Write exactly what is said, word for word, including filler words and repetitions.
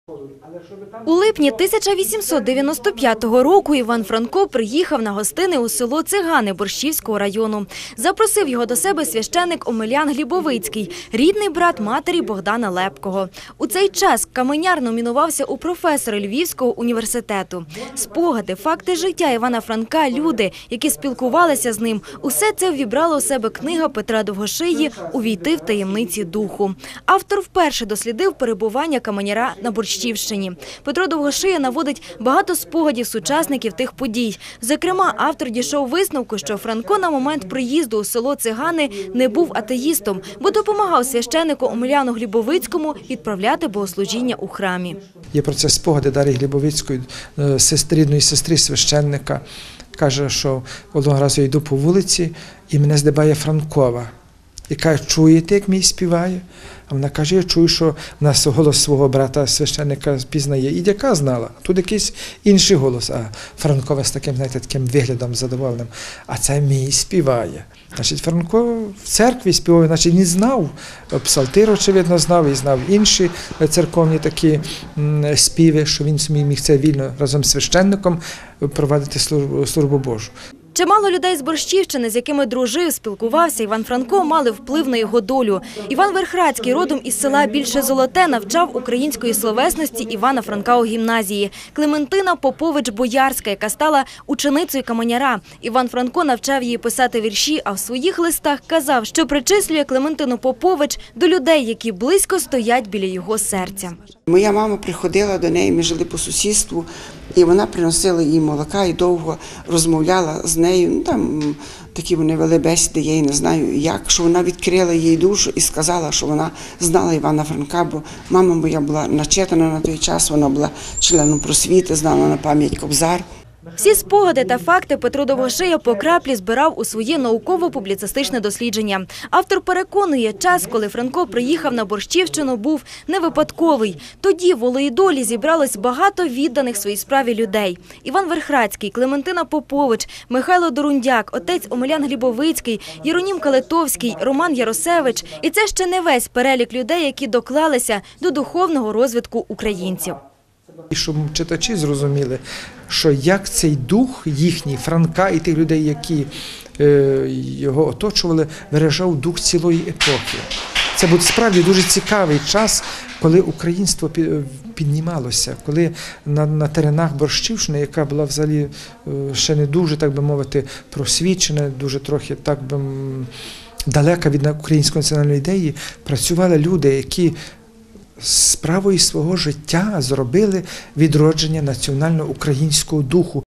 У липні тисяча вісімсот дев'яносто п'ятого року Іван Франко приїхав на гостини у село Цигани Борщівського району. Запросив його до себе священик Омелян Глібовицький, рідний брат матері Богдана Лепкого. У цей час каменяр номінувався у професори Львівського університету. Спогади, факти життя Івана Франка, люди, які спілкувалися з ним – усе це ввібрала у себе книга Петра Довгошиї «Увійти в таємниці духу». Автор вперше дослідив перебування каменяра на Борщівщині. Петро Довгошия наводить багато спогадів сучасників тих подій. Зокрема, автор дійшов висновку, що Франко на момент приїзду у село Цигани не був атеїстом, бо допомагав священику Омеляну Глібовицькому відправляти богослужіння у храмі. Є про це спогади Дар'ї Глібовицької, рідної сестри священника. Каже, що одного разу я йду по вулиці і мене здибає Франкова. І каже, чуєте, як мій співає? А вона каже, я чую, що вона голос свого брата священника пізнає. І дяка знала. Тут якийсь інший голос. А Франкова з таким, знаєте, таким виглядом задоволеним. А це мій співає. Значить, Франко в церкві співає, значить, він знав. Псалтир, очевидно, знав, і знав інші церковні такі співи, що він міг це вільно разом з священником провадити службу Божу. Чимало людей з Борщівщини, з якими дружив, спілкувався Іван Франко, мали вплив на його долю. Іван Верхрадський, родом із села Більше Золоте, навчав української словесності Івана Франка у гімназії. Клементина Попович-Боярська, яка стала ученицею каменяра. Іван Франко навчав її писати вірші, а в своїх листах казав, що причислює Клементину Попович до людей, які близько стоять біля його серця. Моя мама приходила до неї, ми жили по сусідству, і вона приносила їй молока і довго розмовляла з нею. Ну, там такі вони вели бесіди, я й не знаю як, що вона відкрила їй душу і сказала, що вона знала Івана Франка, бо мама моя була начитана на той час, вона була членом просвіти, знала на пам'ять Кобзар. Всі спогади та факти Петро Довгошия по краплі збирав у своє науково-публіцистичне дослідження. Автор переконує, час, коли Франко приїхав на Борщівщину, був не випадковий. Тоді в Волоїдолі зібралось багато відданих своїй справі людей. Іван Верхрадський, Клементина Попович, Михайло Дорундяк, отець Омелян Глібовицький, Єронім Калетовський, Роман Яросевич. І це ще не весь перелік людей, які доклалися до духовного розвитку українців. І щоб читачі зрозуміли, що як цей дух їхній, Франка і тих людей, які е, його оточували, виражав дух цілої епохи. Це був справді дуже цікавий час, коли українство піднімалося, коли на, на теренах Борщівщини, яка була взагалі ще не дуже, так би мовити, просвічена, дуже трохи, так би, далека від української національної ідеї, працювали люди, які справою свого життя зробили відродження національно-українського духу.